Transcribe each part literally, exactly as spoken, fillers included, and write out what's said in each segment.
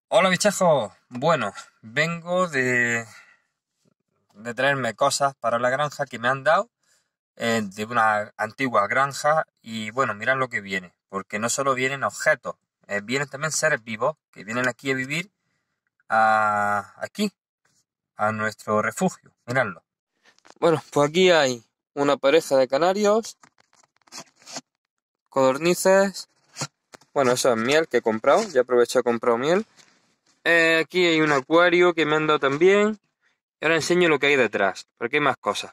Hola bichejos, bueno, vengo de, de traerme cosas para la granja que me han dado eh, de una antigua granja y bueno, mirad lo que viene, porque no solo vienen objetos, eh, vienen también seres vivos que vienen aquí a vivir a, aquí, a nuestro refugio, miradlo. Bueno, pues aquí hay una pareja de canarios, codornices, bueno, eso es miel que he comprado, ya aproveché a comprar miel. Eh, aquí hay un acuario que me han dado también. Y ahora enseño lo que hay detrás, porque hay más cosas.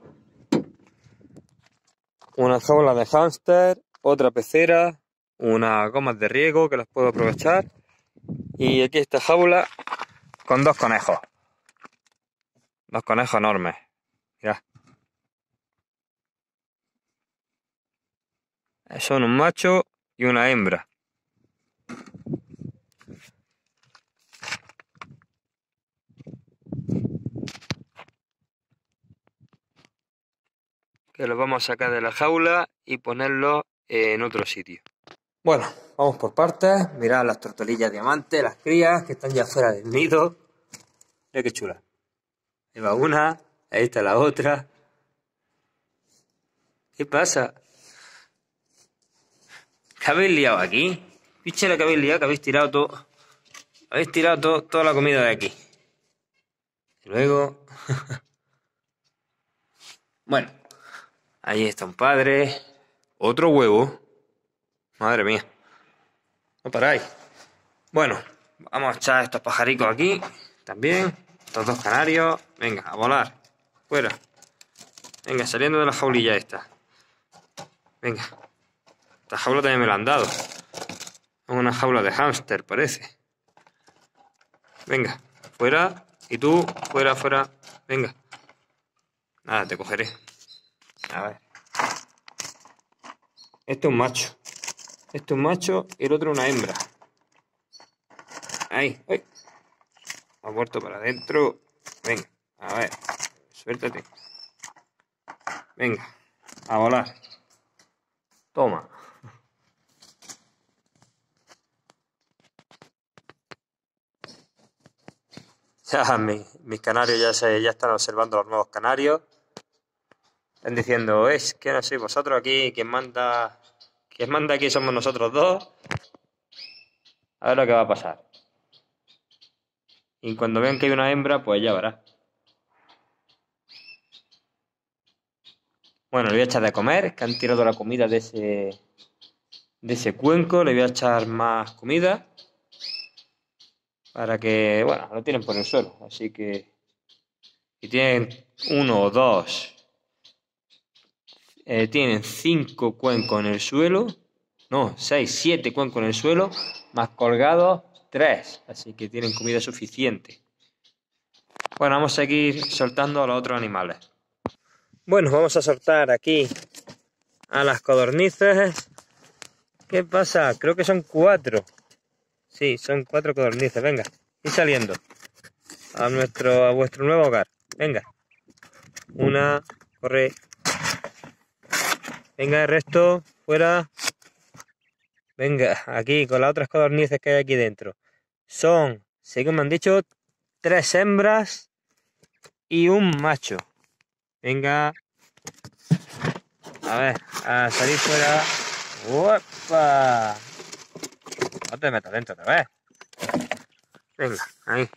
Una jaula de hámster, otra pecera, unas gomas de riego que las puedo aprovechar. Y aquí esta jaula con dos conejos. Dos conejos enormes. Mirad. Son un macho y una hembra. Que los vamos a sacar de la jaula y ponerlos en otro sitio. Bueno, vamos por partes. Mirad las tortolillas diamantes, las crías que están ya fuera del nido. Mirad qué chula. Ahí va una, ahí está la otra. ¿Qué pasa? ¿Qué habéis liado aquí? Pichera que habéis liado, que habéis tirado todo. Habéis tirado todo, toda la comida de aquí. Y luego. Bueno, ahí está un padre. Otro huevo. Madre mía. No paráis. Bueno, vamos a echar estos pajaricos aquí. También. Estos dos canarios. Venga, a volar. Fuera. Venga, saliendo de la jaulilla esta. Venga. Esta jaula también me la han dado. Es una jaula de hámster, parece. Venga, fuera. Y tú, fuera, fuera. Venga. Nada, te cogeré. A ver. Este es un macho. Este es un macho y el otro una hembra. Ahí. ¡Ay! Ha vuelto para adentro. Venga. A ver. Suéltate. Venga. A volar. Toma. Ya mi- mis canarios ya se ya están observando los nuevos canarios. Están diciendo, es que no sois vosotros aquí, quien manda. Quien manda aquí somos nosotros dos. A ver lo que va a pasar. Y cuando vean que hay una hembra, pues ya verás. Bueno, le voy a echar de comer, que han tirado la comida de ese. De ese cuenco. Le voy a echar más comida. Para que, bueno, lo tienen por el suelo. Así que. Si tienen uno o dos. Eh, tienen cinco cuencos en el suelo. No, seis, siete cuencos en el suelo. Más colgados, tres. Así que tienen comida suficiente. Bueno, vamos a seguir soltando a los otros animales. Bueno, vamos a soltar aquí a las codornices. ¿Qué pasa? Creo que son cuatro. Sí, son cuatro codornices. Venga, y saliendo a nuestro, a vuestro nuevo hogar. Venga. Una, corre. Venga, el resto, fuera. Venga, aquí con las otras codornices que hay aquí dentro. Son, según me han dicho, tres hembras y un macho. Venga. A ver, a salir fuera. ¡Opa! No te metas dentro otra vez. Venga, ahí.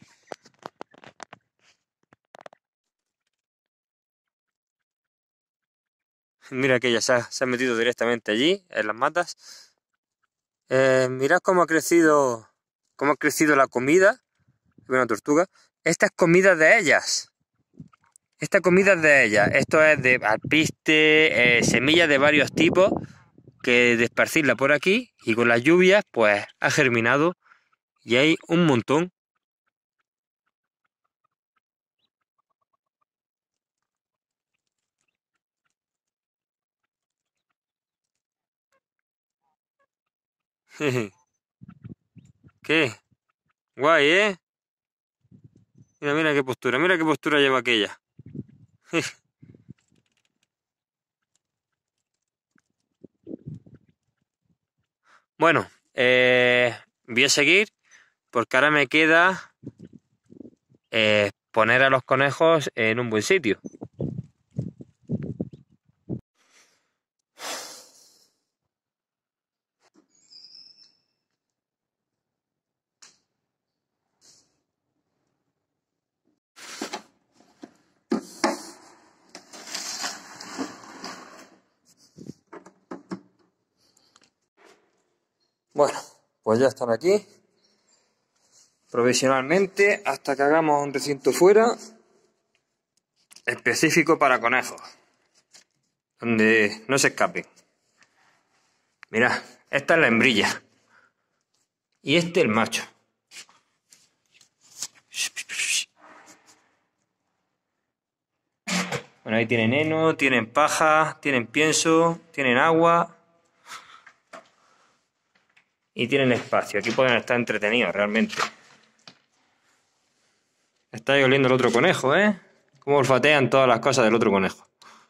Mira que ya se ha, se ha metido directamente allí, en las matas. Eh, mirad cómo ha crecido, cómo ha crecido la comida. Una tortuga. Esta es comida de ellas. Esta comida es de ellas. Esto es de alpiste, eh, semillas de varios tipos, que de esparcirla por aquí y con las lluvias, pues ha germinado y hay un montón. ¿Qué? Guay, ¿eh? Mira, mira qué postura, mira qué postura lleva aquella. Bueno, eh, voy a seguir porque ahora me queda eh, poner a los conejos en un buen sitio. Bueno, pues ya están aquí, provisionalmente, hasta que hagamos un recinto fuera, específico para conejos, donde no se escapen. Mirad, esta es la hembrilla, y este el macho. Bueno, ahí tienen heno, tienen paja, tienen pienso, tienen agua... y tienen espacio. Aquí pueden estar entretenidos realmente. Está ahí oliendo el otro conejo, ¿eh? Cómo olfatean todas las cosas del otro conejo.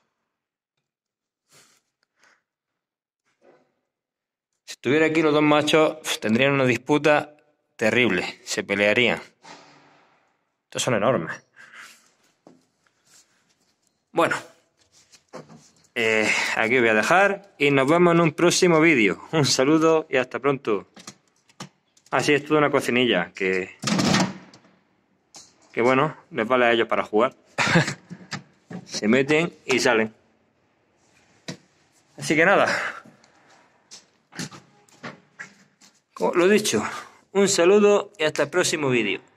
Si estuviera aquí los dos machos, tendrían una disputa terrible. Se pelearían. Estos son enormes. Bueno. Eh, aquí voy a dejar y nos vemos en un próximo vídeo. Un saludo y hasta pronto. Así es toda una cocinilla que, que bueno, les vale a ellos para jugar. Se meten y salen. Así que nada. Como lo dicho, un saludo y hasta el próximo vídeo.